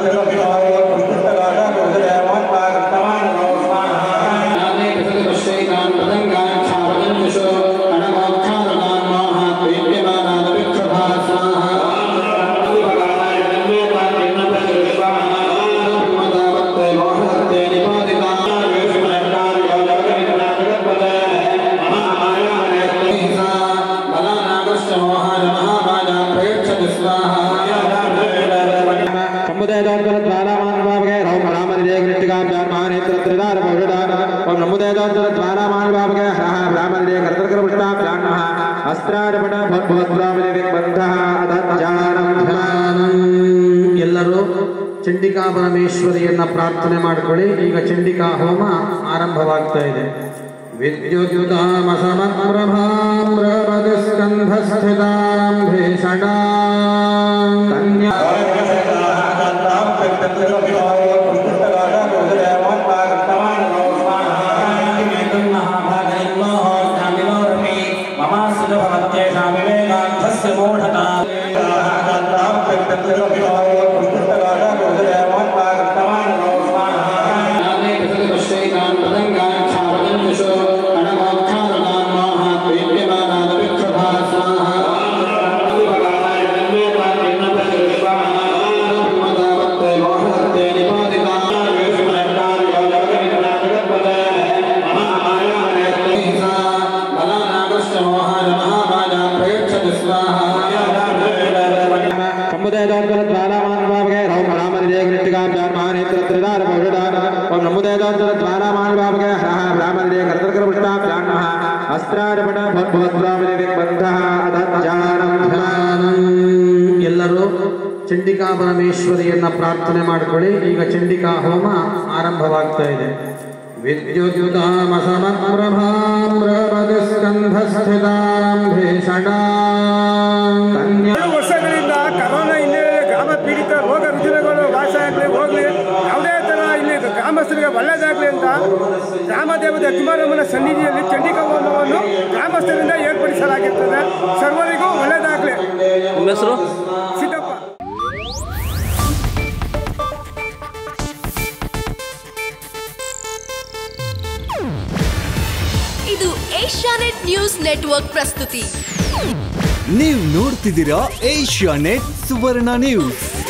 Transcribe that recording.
ಎಲ್ಲರೂ ಚಂಡಿಕಾ ಪರಮೇಶ್ವರಿಯನ್ನ ಪ್ರಾರ್ಥನೆ ಮಾಡಿಕೊಳ್ಳಿ. ಈಗ ಚಂಡಿಕಾ ಹೋಮ ಆರಂಭವಾಗ್ತಾ ಇದೆ. ವಿದ್ಯುದ್ಯುತಾಮ ಸಮಪ್ರಭಾಂ ಪ್ರಮದಸ್ಕಂಧಸ್ಥಿತಾಂ ಭೀಷಣಾಂ ಕನ್ಯಾ ಎಲ್ಲರೂ ಚಂಡಿಕಾ ಪರಮೇಶ್ವರಿಯನ್ನ ಪ್ರಾರ್ಥನೆ ಮಾಡಿಕೊಳ್ಳಿ. ಈಗ ಚಂಡಿಕಾ ಹೋಮ ಆರಂಭವಾಗ್ತಾ ಇದೆ. ವಿದ್ಯುದ್ಯುತಾಮ ಸಮಪ್ರಭಾಂ ಪ್ರಮದಸ್ಕಂಧಸ್ಥಿತಾಂ ಭೀಷಣಾಂ ಕನ್ಯಾ ವರ್ಷಗಳಿಂದ ಕರೋನಾ ಹಿನ್ನೆಲೆಯಲ್ಲಿ ಗ್ರಾಮ ಪೀಡಿತ ರೋಗ ರುಜಿನಗಳು ವಾಸ ಆಗಲಿ ಹೋಗಲಿ, ಯಾವುದೇ ಥರ ಇಲ್ಲಿ ಗ್ರಾಮಸ್ಥರಿಗೆ ಒಳ್ಳೆಯದಾಗಲಿ ಅಂತ ಗ್ರಾಮ ದೇವತೆ ಅಜ್ಜಮಾರಮ್ಮನ ಸನ್ನಿಧಿಯಲ್ಲಿ ಚಂಡಿಕಾ ಹೋಮವನ್ನು ಗ್ರಾಮಸ್ಥರಿಂದ ಏರ್ಪಡಿಸಲಾಗಿರ್ತದೆ. ಸರ್ವರಿಗೂ ಒಳ್ಳೆಯದಾಗಲಿ. ನಿಮ್ಮ ಹೆಸರು? ಸಿದ್ದಪ್ಪ. ಇದು ಏಷ್ಯಾನೆಟ್ ನ್ಯೂಸ್ ನೆಟ್ವರ್ಕ್ ಪ್ರಸ್ತುತಿ. ನೀವು ನೋಡ್ತಿದ್ದೀರಾ ಏಷ್ಯಾನೆಟ್ ಸುವರ್ಣ ನ್ಯೂಸ್.